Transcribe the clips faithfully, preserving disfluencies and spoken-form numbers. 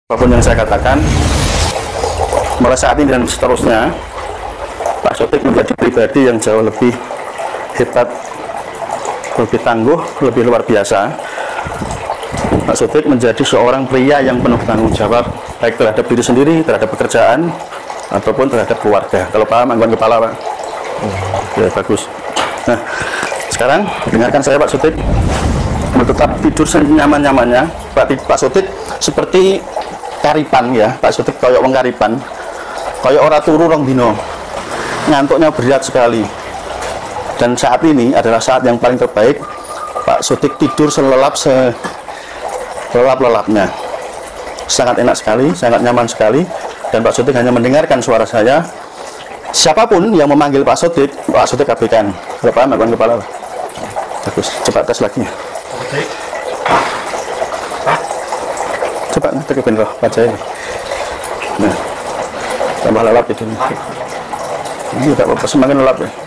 Apapun yang saya katakan, mulai saat ini dan seterusnya, Pak Sotik menjadi pribadi yang jauh lebih hebat, lebih tangguh, lebih luar biasa. Pak Sotik menjadi seorang pria yang penuh tanggung jawab, baik terhadap diri sendiri, terhadap pekerjaan, ataupun terhadap keluarga. Kalau paham, angguan kepala, Pak. Ya, bagus. Nah, sekarang dengarkan saya, Pak Sotik. Tetap tidur senyaman-nyamannya. Pak, Pak Sotik seperti karipan ya, Pak Sotik koyok wong karipan, koyok ora turu rong dino, ngantuknya berat sekali. Dan saat ini adalah saat yang paling terbaik. Pak Sotik tidur selelap selelap-lelapnya, sangat enak sekali, sangat nyaman sekali. Dan Pak Sotik hanya mendengarkan suara saya. Siapapun yang memanggil Pak Sotik, Pak Sotik abaikan. Kalau paham, angguan kepala. Bagus, cepat tes lagi. Coba ngetek ke roh wajah ini. Nah, tambah lelap gitu. Ini tidak apa-apa, semakin lelap ya.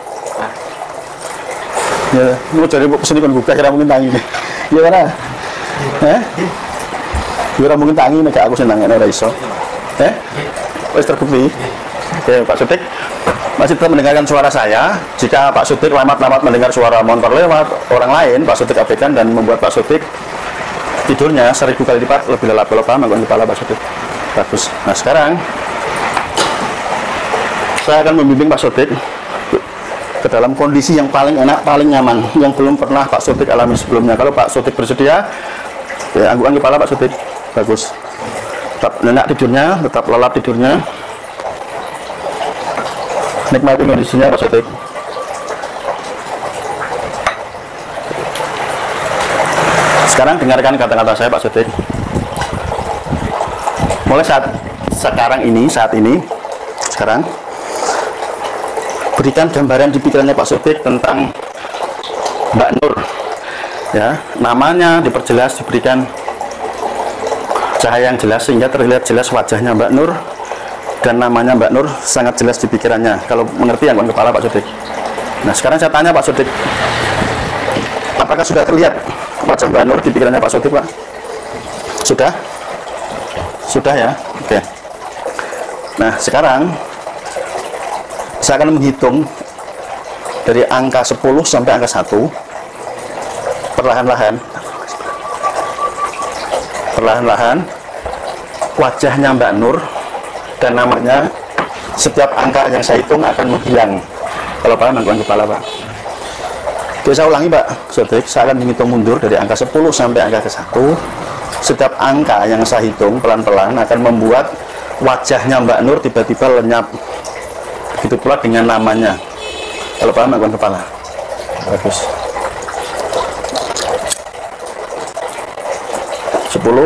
Ya, mau cari pesini kan buka, kira mungkin tangi nih. Iya mana? Eh? Kira mungkin tangi nih, aku senang ya, iso. Eh? Wes terbukti. Oke, Pak Sotik masih tetap mendengarkan suara saya. Jika Pak Sotik lamat-lamat mendengar suara motor lewat orang lain, Pak Sotik abaikan dan membuat Pak Sotik tidurnya seribu kali lipat lebih lelap. Kalau paham, angguan kepala, Pak Sotik. Bagus. Nah, sekarang saya akan membimbing Pak Sotik ke dalam kondisi yang paling enak, paling nyaman, yang belum pernah Pak Sotik alami sebelumnya. Kalau Pak Sotik bersedia, ya, angguan kepala, Pak Sotik. Bagus. Tetap enak tidurnya, tetap lelap tidurnya. Nikmati kondisinya, Pak Sotik. Sekarang dengarkan kata-kata saya, Pak Sotik. Mulai saat sekarang ini, saat ini, sekarang berikan gambaran di pikirannya Pak Sotik tentang Mbak Nur. Ya, namanya diperjelas, diberikan cahaya yang jelas sehingga terlihat jelas wajahnya Mbak Nur dan namanya Mbak Nur sangat jelas di pikirannya. Kalau mengerti, angguan kepala, Pak Sotik. Nah, sekarang saya tanya Pak Sotik, apakah sudah terlihat wajah Mbak Nur di pikirannya Pak Sotik, Pak? Sudah? Sudah ya? Oke. Nah, sekarang saya akan menghitung dari angka sepuluh sampai angka satu. Perlahan-lahan. Perlahan-lahan wajahnya Mbak Nur dan namanya, setiap angka yang saya hitung akan menghilang. Kalau paham, angguan kepala, Pak. Oke, saya ulangi, Pak Sotik. Saya akan menghitung mundur dari angka sepuluh sampai angka ke satu. Setiap angka yang saya hitung pelan-pelan akan membuat wajahnya Mbak Nur tiba-tiba lenyap. Begitu pula dengan namanya. Kalau paham, angguan kepala. Bagus. sepuluh.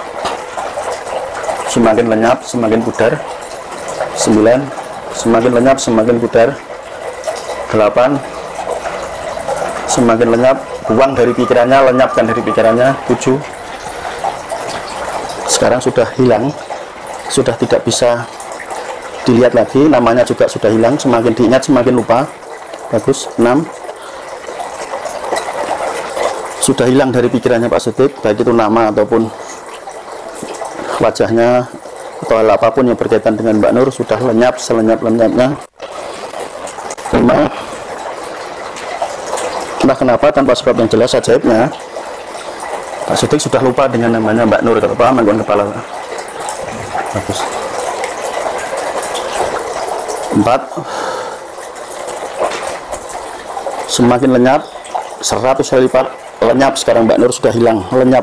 Semakin lenyap, semakin pudar. sembilan. Semakin lenyap, semakin pudar. delapan. Semakin lenyap, buang dari pikirannya, lenyapkan dari pikirannya. Tujuh. Sekarang sudah hilang, sudah tidak bisa dilihat lagi, namanya juga sudah hilang. Semakin diingat, semakin lupa. Bagus. Enam. Sudah hilang dari pikirannya Pak Sotik, baik itu nama ataupun wajahnya atau hal apapun yang berkaitan dengan Mbak Nur sudah lenyap selenyap-lenyapnya. Lima. Entah kenapa, tanpa sebab yang jelas, ajaibnya Pak Sotik sudah lupa dengan namanya Mbak Nur. Kalau paham, angguan kepala. Bagus. Empat. Semakin lenyap, seratus kali lipat lenyap. Sekarang Mbak Nur sudah hilang, lenyap.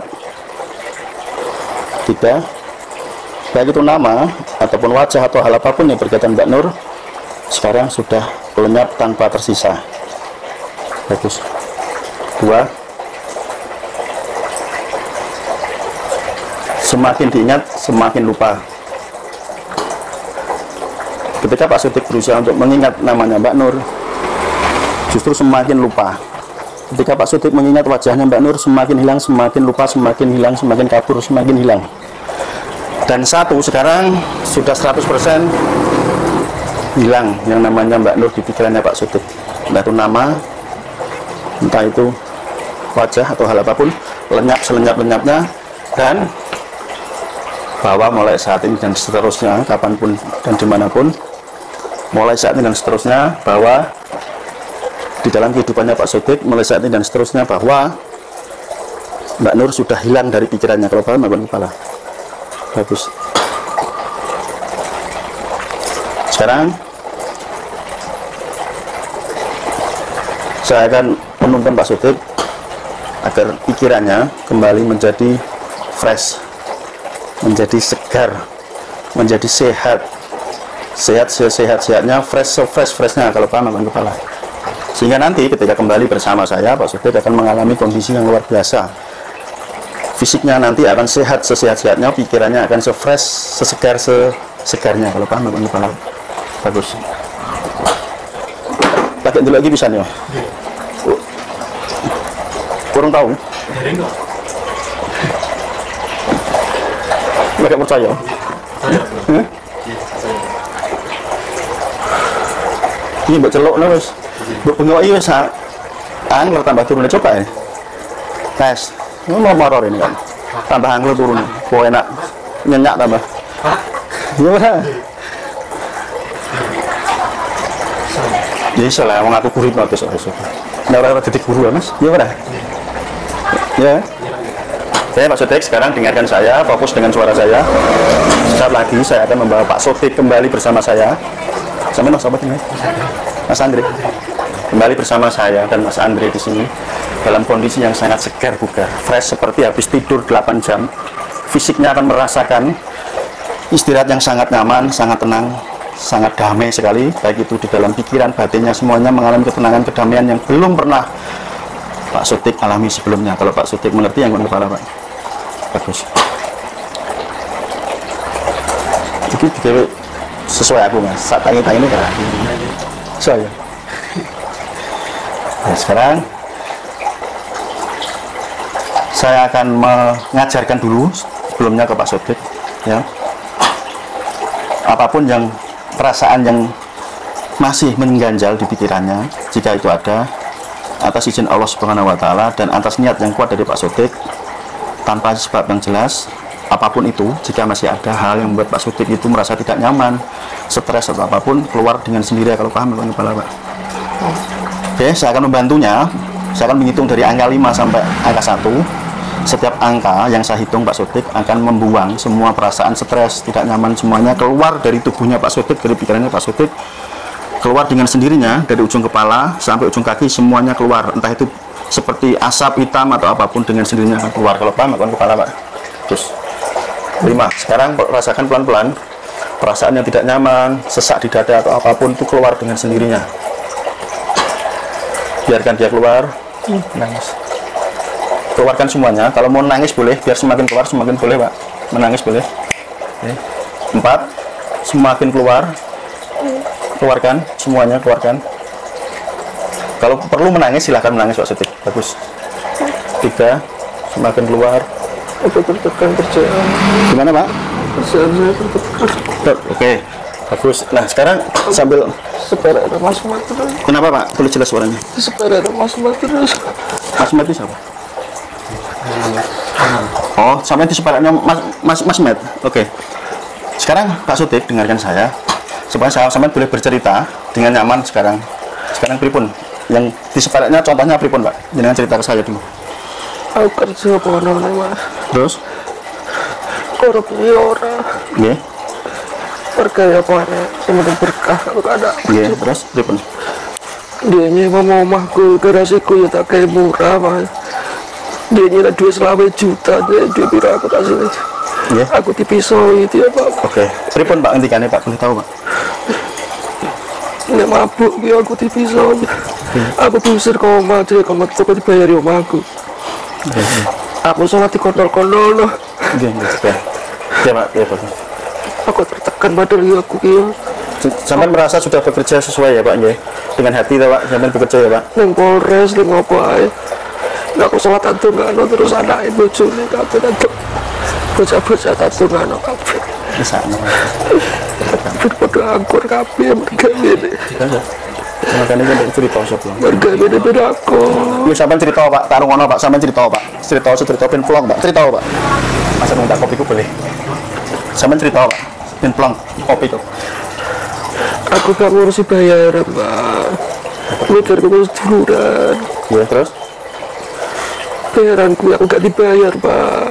Tiga. Baik itu nama ataupun wajah atau hal apapun yang berkaitan Mbak Nur sekarang sudah lenyap tanpa tersisa. Bagus. Dua. Semakin diingat, semakin lupa. Ketika Pak Sotik berusaha untuk mengingat namanya Mbak Nur, justru semakin lupa. Ketika Pak Sotik mengingat wajahnya Mbak Nur, semakin hilang, semakin lupa, semakin hilang, semakin kabur, semakin hilang. Dan satu, sekarang sudah seratus persen hilang yang namanya Mbak Nur di pikirannya Pak Sotik. Entah itu nama, entah itu wajah atau hal apapun, lenyap selenyap-lenyapnya. Dan bahwa mulai saat ini dan seterusnya, kapanpun dan dimanapun, mulai saat ini dan seterusnya, bahwa di dalam kehidupannya Pak Sodik, mulai saat ini dan seterusnya, bahwa Mbak Nur sudah hilang dari pikirannya. Kalau paham, Mbak kepala. Bagus. Sekarang saya akan menuntun Pak Sodik agar pikirannya kembali menjadi fresh, menjadi segar, menjadi sehat, sehat sehat sehatnya, fresh fresh freshnya. Kalau paham, Mbak kepala. Sehingga nanti ketika kembali bersama saya, Pak Sodik akan mengalami kondisi yang luar biasa. Fisiknya nanti akan sehat sesehat-sehatnya, pikirannya akan se-fresh, sesegar sesegarnya. Kalau paham, Pak kepala. Bagus. Pakai dulu lagi bisa nih, Pak. Kurang tahu. Pakai percaya. Hmm? Ini buat celok lah, Mas. Bengok iya sa, angler tambah turun coba ya, guys. Ini mau maror ini kan, tambah angler turun, kok enak, nyenyak tambah. Gimana? Ya salah, mau ngaku guru notis besok. Nggak orang titik guru Mas, gimana? Ya. Saya Pak Sodik, sekarang dengarkan saya, fokus dengan suara saya. Sesaat lagi saya akan membawa Pak Sodik kembali bersama saya. Sama Mas Sobat ini, Mas Andre. Kembali bersama saya dan Mas Andre di sini dalam kondisi yang sangat segar bugar, fresh seperti habis tidur delapan jam. Fisiknya akan merasakan istirahat yang sangat nyaman, sangat tenang, sangat damai sekali, baik itu di dalam pikiran, batinnya, semuanya mengalami ketenangan, kedamaian yang belum pernah Pak Sodik alami sebelumnya. Kalau Pak Sodik mengerti, yang kepala Pak. Bagus. Jadi sesuai aku Mas, saat tangi-tangi ini kan. Saya. Nah, sekarang saya akan mengajarkan dulu sebelumnya ke Pak Sodik, ya, apapun yang perasaan yang masih mengganjal di pikirannya, jika itu ada, atas izin Allah Subhanahu Wa Taala dan atas niat yang kuat dari Pak Sodik, tanpa sebab yang jelas, apapun itu, jika masih ada hal yang membuat Pak Sodik itu merasa tidak nyaman, stres atau apapun, keluar dengan sendiri. Kalau paham, kepala Pak. Oke, saya akan membantunya. Saya akan menghitung dari angka lima sampai angka satu. Setiap angka yang saya hitung, Pak Sodik akan membuang semua perasaan stres, tidak nyaman, semuanya keluar dari tubuhnya Pak Sodik, dari pikirannya Pak Sodik, keluar dengan sendirinya, dari ujung kepala sampai ujung kaki, semuanya keluar. Entah itu seperti asap hitam atau apapun, dengan sendirinya akan keluar. Kalau paham, kepala Pak. Terus lima. Sekarang rasakan pelan-pelan perasaan yang tidak nyaman, sesak di dada atau apapun, itu keluar dengan sendirinya. Biarkan dia keluar, nangis. Keluarkan semuanya. Kalau mau nangis boleh, biar semakin keluar semakin boleh Pak. Menangis boleh. Oke. Empat, semakin keluar, keluarkan semuanya, keluarkan. Kalau perlu menangis silahkan menangis Pak Sodik. Bagus. Tiga, semakin keluar. Aku tertekan kerjaan. Gimana Pak? Kerjaan saya tertekan. Oke. Bagus. Nah sekarang sambil sepeda ada Mas Mat terus. Kenapa Pak? Boleh jelas suaranya? Sepeda ada Mas Mat terus. Mas Mat itu siapa? Oh, sampai di sepedanya Mas Mas Mas Mat. Oke. Sekarang Pak Sodik dengarkan saya supaya saya sampai boleh bercerita dengan nyaman sekarang. Sekarang pripun? Yang di sepedanya contohnya pripun Pak? Jangan cerita ke saya dulu. Aku kerja apa namanya Mas? Terus? Korupsi orang. Iya. Perkaya apa nih? Semuanya berkah kalau ada. Iya. Terus pripun? Dia nyewa omahku, garasiku ya tak kayak murah Mas. Dia nyewa dua selama juta, dia dia bilang aku kasih aja. Iya. Aku dipisau itu ya Pak. Oke. Pripun Pak hentikannya Pak? Boleh tahu Pak? Ini mabuk, ya aku dipisau. Aku diusir ke omah, jadi kalau aku dibayari omahku. Aku sholat di kondol-kondol loh. Iya, iya. Ya Pak, ya Pak. Aku tertekan padahal ya aku kira. Sampai merasa sudah bekerja sesuai ya Pak, ya? Dengan hati ya Pak, sampai bekerja ya Pak. Neng Polres, neng apa aja. Nggak aku sholat tatung nggak no, terus anak ibu cuni kafe tatung. Bocah-bocah tatung nggak no kafe. Bisa no. Berpodo angkur kafe mereka ini. Makanya kan cerita sebelum. Mereka ini beda aku. Lu sampai cerita Pak, taruh ngono Pak, sampai cerita Pak. Cerita cerita pin vlog Pak, cerita Pak. Masa minta kopiku boleh? Sampeyan cerita Pak, ben plong kopi itu. Aku gak ngurusi bayaran Pak, mikir ngurus duluran. Ya terus? Bayaranku yang gak dibayar Pak,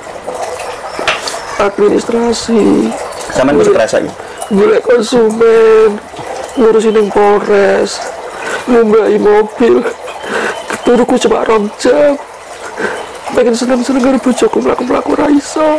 administrasi. Sampeyan wis stres iki. Golek konsumen, ngurusin yang Polres, ngumbai mobil, turuku cuma rong jam. Pengen seneng-seneng karo bojoku mlaku-mlaku ra iso.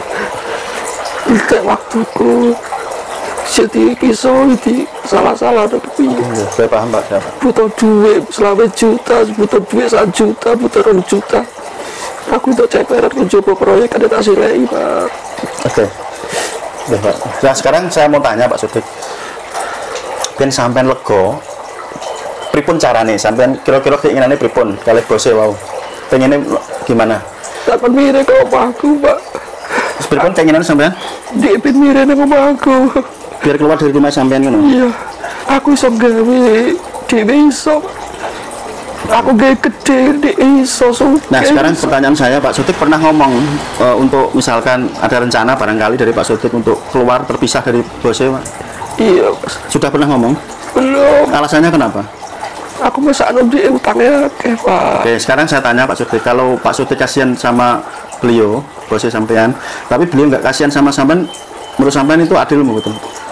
Iki waktuku. Jadi iso iki salah-salah tapi Iya, saya paham Pak. Siapa? butuh duit selama juta, butuh duit satu juta, butuh rong juta. Aku untuk ceperan mencoba proyek ada tak silai Pak. Oke. Ya, Pak. Nah, sekarang saya mau tanya Pak Sudik. Ben sampean lega. Pripun carane sampean kira-kira keinginannya pripun kalih bose wau. Pengennya gimana? Tak mirip kok aku Pak. Terus pripun keinginan sampean? Dia pin mirip sama aku. Biar keluar dari rumah sampean ngono. Iya, aku iso gawe dhewe iso. Aku gawe gede di iso so. Nah, sekarang pertanyaan saya Pak Sudik pernah ngomong uh, untuk misalkan ada rencana barangkali dari Pak Sudik untuk keluar terpisah dari bose Pak. Iya, Mas. Sudah pernah ngomong? Belum. Alasannya kenapa? Aku masa di utangnya akeh, Pak. Oke, sekarang saya tanya Pak Sudik, kalau Pak Sudik kasihan sama beliau, bosnya sampean, tapi beliau nggak kasihan sama sampean, menurut sampean itu adil betul?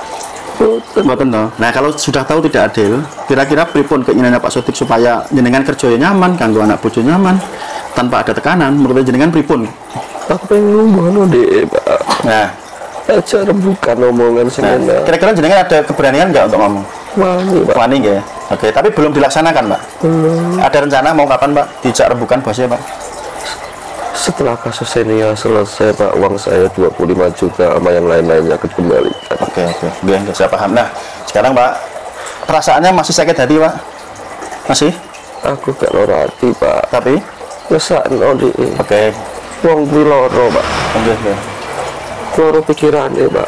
Betul toh. Nah, kalau sudah tahu tidak adil, kira-kira pripun keinginannya Pak Sudik supaya jenengan kerjanya nyaman, kanggo anak bojo nyaman, tanpa ada tekanan, menurut jenengan pripun? Aku pengen ngomong deh, Pak. Nah, aja rembukan omongan nah sebenarnya. kira-kira jenengan ada keberanian nggak untuk ngomong? Wani, Pak. Wani nggak ya? Oke, tapi belum dilaksanakan Pak? Belum. Ada rencana mau kapan Pak dijak rembukan bosnya Pak? Setelah kasus ini ya selesai Pak, uang saya dua puluh lima juta sama yang lain-lainnya dikembalikan. Oke, oke, oke, saya paham. Nah, sekarang Pak, perasaannya masih sakit hati Pak? Masih? Aku gak loro hati Pak, Tapi? ngesakno di Oke, wong kuwi loro Pak, oke, oke. loro pikirane Pak.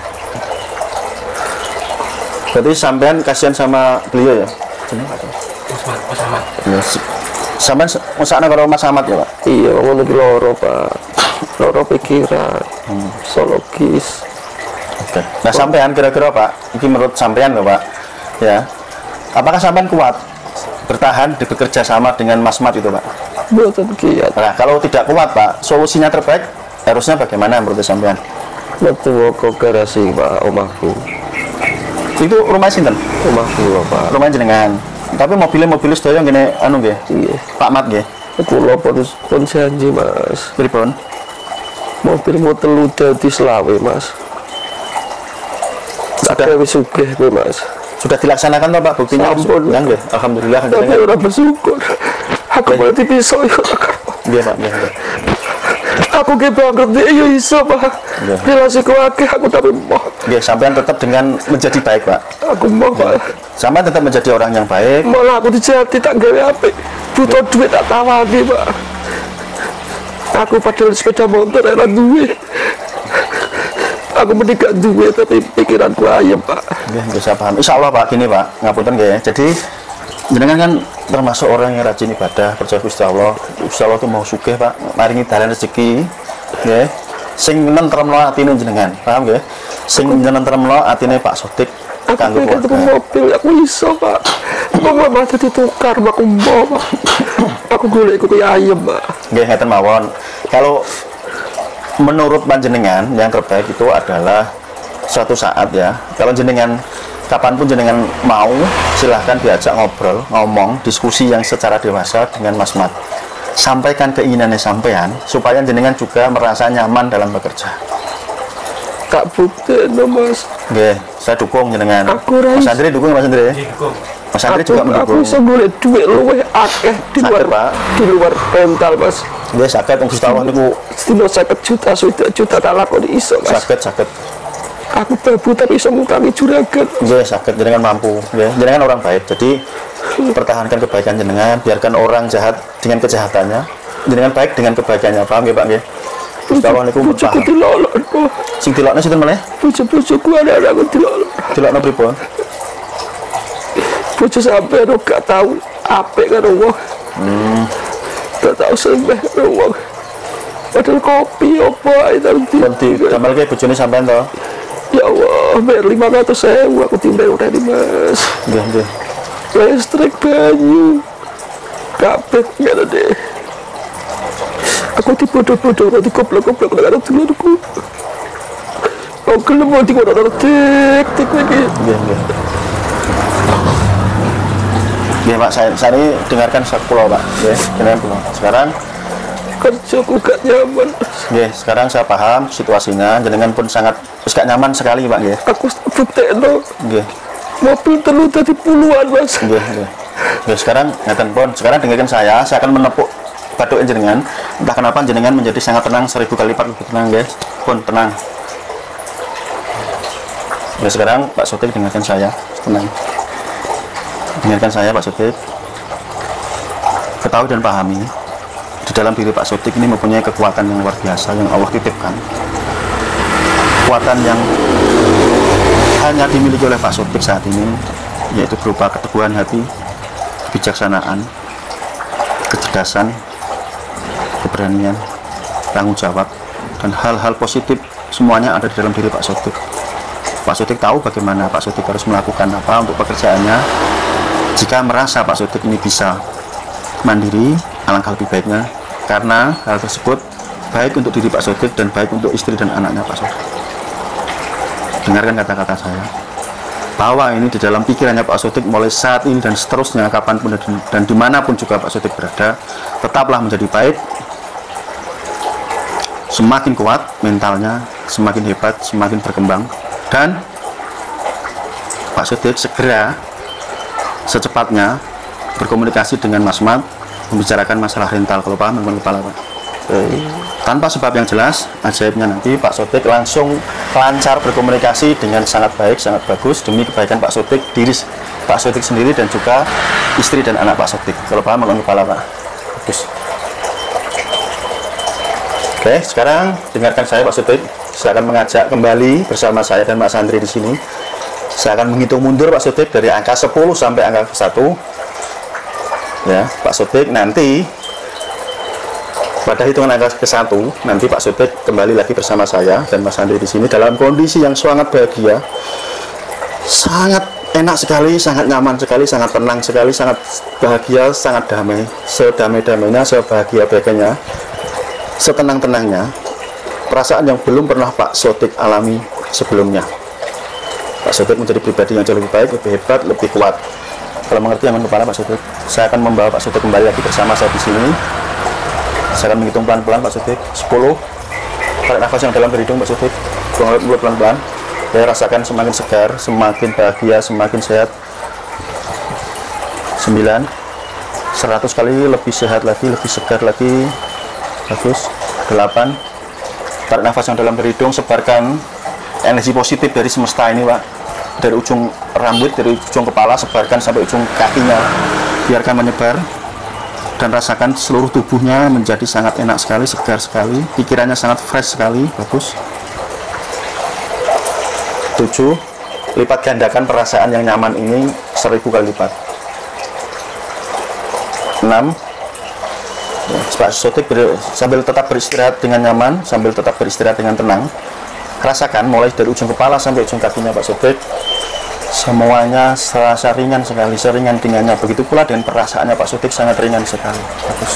Berarti sampean kasihan sama beliau ya? Mas Ahmad. Ya, si- sampean se- mesakna karo Mas Ahmad ya Pak? Iya, ngono ki loro Pak, loro pikiran, Hmm. psikologis. Oke. Nah, sampean kira-kira Pak, ini menurut sampean loh Pak, ya, apakah sampean kuat bertahan di bekerja sama dengan Mas Mat itu Pak? Mboten kiat, Nah, kalau tidak kuat Pak, solusinya terbaik harusnya bagaimana menurut sampean? metu ke garasi Pak, omahku. Itu rumah sinten? Omahku lho Pak. Rumah jenengan. Tapi mobilnya mobil sedaya ngene anu nggih. Iya. Pak Mat nggih. Kula pun pun janji Mas. Pripun? Mobil mau telu dadi selawe Mas. Sudah Ada wis sugih kowe Mas. sudah dilaksanakan toh Pak buktinya? Sampun. Ya nggih. Alhamdulillah Tapi jenengan. ora bersyukur. Aku Baik. berarti pisau ya. Nggih Pak, nggih. nggih. Aku ke bangkrut dia ya iso Pak. Iya. Relasiku akeh aku tapi mau. Nggih, sampean tetap dengan menjadi baik Pak. Aku mau Pak. Sampean tetap menjadi orang yang baik. Malah aku dijati tak gawe apik. Butuh duit tak tawani Pak. Aku padahal sepeda motor ora duwe. Aku mending gak duwe tapi pikiranku ayem Pak. Nggih, nggih saya paham. Insyaallah Pak, gini Pak, ngapunten nggih. Jadi jenengan kan termasuk orang yang rajin ibadah, percaya Gusti Allah. Gusti Allah tuh mau sugih Pak, maringi dalan rezeki. Nggih. Sing nentremno atine jenengan, paham nggih? Sing nentremno atine Pak Sudik Aku kanggo pengen tuku keluarga. mobil, aku iso Pak. Kok mama jadi tukar Pak, aku mau Pak. Aku golek iku kaya ayem Pak. Nggih, ngeten mawon. Kalau menurut panjenengan yang terbaik itu adalah suatu saat ya, kalau jenengan kapanpun jenengan mau, silahkan diajak ngobrol, ngomong, diskusi yang secara dewasa dengan Mas Mat. Sampaikan keinginannya sampean supaya jenengan juga merasa nyaman dalam bekerja. Tak bukti no Mas. Nggih, saya dukung jenengan. Aku rais. Mas Andri dukung Mas Andri. Mas Andri Aku, juga aku mendukung. bisa golek duit luwih akeh di luar Sakit, Pak. di luar rental Mas. Nggih, sakit wong Gusti Allah niku Setino seket juta, swidak juta tak lakoni iso Mas. sakit sakit. Aku babu tapi iso ngutangi juragan. Nggih, sakit jenengan mampu. Nggih, jenengan orang baik. Jadi pertahankan kebaikan jenengan, biarkan orang jahat dengan kejahatannya, jenengan baik dengan kebaikannya. Paham nggih, Pak nggih? Gusti Allah niku Bojoku paham. dilolokno. Sing dilokne sinten meneh? Bojo-bojoku anak-anakku dilolokno. Dilokno pripun? Bojo sampe ro gak tau apik karo wong. Hmm. Gak tau sembeh karo wong. padahal kopi apa itu nanti tambah lagi bojone sampean toh. Ya Allah, bayar lima ratus ribu aku timbel udah di mas. Nggih, nggih. Listrik, banyu, kabeh nggak ada deh. Aku dibodoh-bodoh, nanti goblok-goblok nggak ada dulurku. Aku kelem nanti kok ada tik-tik lagi. Nggih, nggih. Nggih Pak, saya, saya ini dengarkan pulau Pak. Nggih, dengarkan pulau. Sekarang kerjaku gak nyaman. Nggih, sekarang saya paham situasinya, jenengan pun sangat gak nyaman sekali Pak nggih. Aku buktekno. Nggih. Mobil telu tadi puluhan Mas. Nggih, nggih. Nggih, sekarang ngeten pun, sekarang dengarkan saya, saya akan menepuk batuk jenengan. Entah kenapa jenengan menjadi sangat tenang, seribu kali lipat lebih tenang guys. Pun tenang. Ya sekarang Pak Sotik dengarkan saya, tenang. Dengarkan saya Pak Sotik. Ketahui dan pahami, di dalam diri Pak Sotik ini mempunyai kekuatan yang luar biasa yang Allah titipkan. Kekuatan yang hanya dimiliki oleh Pak Sotik saat ini, yaitu berupa keteguhan hati, kebijaksanaan, kecerdasan, keberanian, tanggung jawab, dan hal-hal positif semuanya ada di dalam diri Pak Sotik. Pak Sotik tahu bagaimana Pak Sotik harus melakukan apa untuk pekerjaannya. Jika merasa Pak Sotik ini bisa mandiri, alangkah lebih baiknya, karena hal tersebut baik untuk diri Pak Sotik dan baik untuk istri dan anaknya Pak Sotik. Dengarkan kata-kata saya, bahwa ini di dalam pikirannya Pak Sotik mulai saat ini dan seterusnya, kapanpun dan, dan dimanapun juga Pak Sotik berada, tetaplah menjadi baik, semakin kuat mentalnya, semakin hebat, semakin berkembang. Dan Pak Sotik segera secepatnya berkomunikasi dengan Mas Mat, membicarakan masalah rental. Kalau paham teman kepala Pak, eh, tanpa sebab yang jelas, ajaibnya nanti Pak Sotik langsung lancar berkomunikasi dengan sangat baik, sangat bagus demi kebaikan Pak Sotik, diri Pak Sotik sendiri dan juga istri dan anak Pak Sotik. Kalau paham teman kepala Pak, bagus. Oke, sekarang dengarkan saya Pak Sotik. Saya akan mengajak kembali bersama saya dan Mas Andri di sini. Saya akan menghitung mundur Pak Sotik dari angka sepuluh sampai angka satu. Ya, Pak Sotik nanti pada hitungan angka ke satu, nanti Pak Sotik kembali lagi bersama saya dan Mas Andri di sini dalam kondisi yang sangat bahagia, sangat enak sekali, sangat nyaman sekali, sangat tenang sekali, sangat bahagia, sangat damai, sedamai-damainya, sebahagia-bahagianya, setenang-tenangnya. Perasaan yang belum pernah Pak Sotik alami sebelumnya. Pak Sotik menjadi pribadi yang jauh lebih baik, lebih hebat, lebih kuat. Kalau mengerti yang kepala Pak Sotik, saya akan membawa Pak Sotik kembali lagi bersama saya di sini. Saya akan menghitung pelan-pelan Pak Sotik. sepuluh. Tarik nafas yang dalam dari hidung Pak Sotik. Buang mulut pelan-pelan. Saya rasakan semakin segar, semakin bahagia, semakin sehat. sembilan. seratus kali lebih sehat lagi, lebih segar lagi. Bagus. delapan. Tarik nafas yang dalam dari hidung, sebarkan energi positif dari semesta ini Pak, dari ujung rambut, dari ujung kepala, sebarkan sampai ujung kakinya, biarkan menyebar dan rasakan seluruh tubuhnya menjadi sangat enak sekali, segar sekali, pikirannya sangat fresh sekali. Bagus. Tujuh. Lipat gandakan perasaan yang nyaman ini seribu kali lipat. Enam. Pak Sotik ber, sambil tetap beristirahat dengan nyaman, sambil tetap beristirahat dengan tenang. Rasakan mulai dari ujung kepala sampai ujung kakinya Pak Sotik, semuanya serasa ringan sekali, seringan dengannya. Begitu pula dengan perasaannya Pak Sotik sangat ringan sekali. Bagus.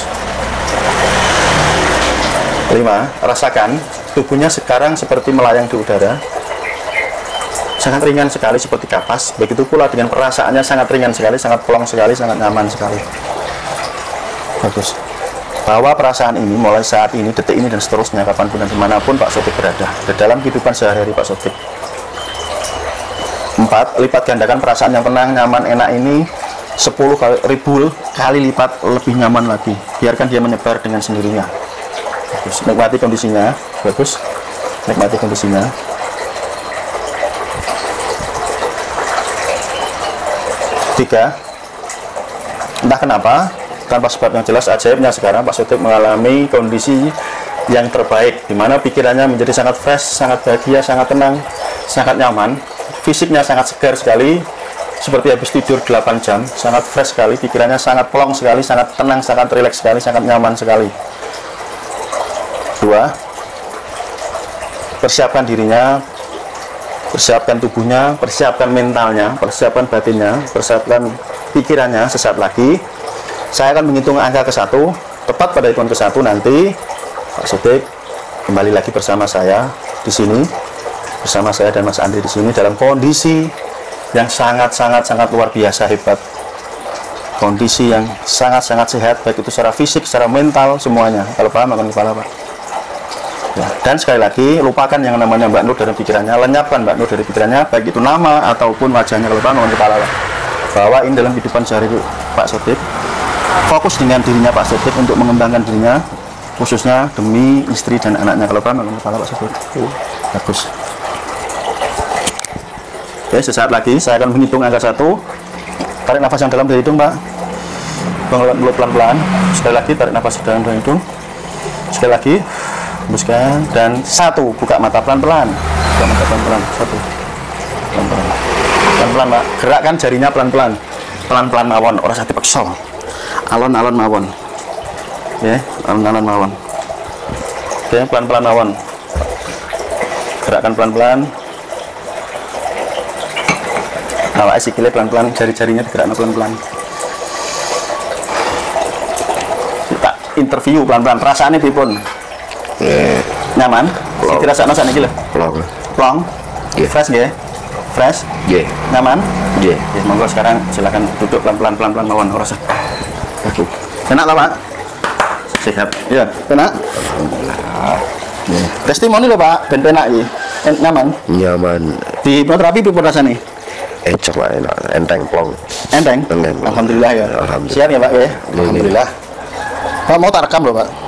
Lima. Rasakan tubuhnya sekarang seperti melayang di udara, sangat ringan sekali seperti kapas. Begitu pula dengan perasaannya sangat ringan sekali, sangat plong sekali, sangat nyaman sekali. Bagus. Bahwa perasaan ini mulai saat ini, detik ini dan seterusnya, kapanpun dan dimanapun Pak Sotik berada di dalam kehidupan sehari-hari Pak Sotik. Empat. Lipat gandakan perasaan yang tenang, nyaman, enak ini sepuluh kali, ribu kali lipat lebih nyaman lagi. Biarkan dia menyebar dengan sendirinya. Bagus. Nikmati kondisinya. Bagus. Nikmati kondisinya. Tiga. Entah kenapa, tanpa sebab yang jelas, ajaibnya sekarang Pak Sotik mengalami kondisi yang terbaik, di mana pikirannya menjadi sangat fresh, sangat bahagia, sangat tenang, sangat nyaman, fisiknya sangat segar sekali, seperti habis tidur delapan jam, sangat fresh sekali, pikirannya sangat plong sekali, sangat tenang, sangat rileks sekali, sangat nyaman sekali. Dua, persiapkan dirinya, persiapkan tubuhnya, persiapkan mentalnya, persiapkan batinnya, persiapkan pikirannya. Sesaat lagi saya akan menghitung angka ke satu. Tepat pada hitungan ke satu nanti Pak Sodik kembali lagi bersama saya di sini, bersama saya dan Mas Andri di sini dalam kondisi yang sangat-sangat sangat luar biasa hebat, kondisi yang sangat-sangat sehat, baik itu secara fisik, secara mental, semuanya. Kalau paham akan kepala Pak. Ya, dan sekali lagi lupakan yang namanya Mbak Nur dari pikirannya, lenyapkan Mbak Nur dari pikirannya, baik itu nama ataupun wajahnya. Kalau paham akan kepala Pak. Bahwa ini dalam kehidupan sehari Pak Sodik, fokus dengan dirinya Pak Sodik untuk mengembangkan dirinya, khususnya demi istri dan anaknya. Kalau paham akan kepala Pak Sodik. Bagus. Oke, sesaat lagi saya akan menghitung angka satu. Tarik nafas yang dalam dari hidung Pak, buang mulut pelan-pelan. Sekali lagi tarik nafas dalam dari hidung, sekali lagi hembuskan, dan satu. Buka mata pelan-pelan, buka mata pelan-pelan, satu, pelan-pelan, pelan-pelan Pak. Gerakkan jarinya pelan-pelan, pelan-pelan mawon, orang sakit paksa, alon-alon mawon, ya, alon-alon mawon. Oke, pelan-pelan mawon, gerakkan pelan-pelan. Awak sikile pelan-pelan, jari-jarinya digerakkan pelan-pelan. Kita interview pelan-pelan, perasaannya pripun? Yeah. Nyaman? Sing dirasakno sakniki lho. Plong. Plong? Yeah. Fresh nggih? Fresh? Yeah. Nyaman? Yeah. Ya, monggo sekarang silakan duduk pelan-pelan pelan-pelan mawon ora usah. Aku. Enak ta, Pak? Sehat. Iya, enak. Alhamdulillah. Yeah. Testimoni lho, Pak, ben penak iki. En nyaman? Nyaman. Di hipnoterapi pripun rasane? Encok lah, enak. Enteng plong. Enteng? Enteng. Alhamdulillah ya. Alhamdulillah. Siap ya, Pak ya? Alhamdulillah. Pak mau tak rekam lho, Pak.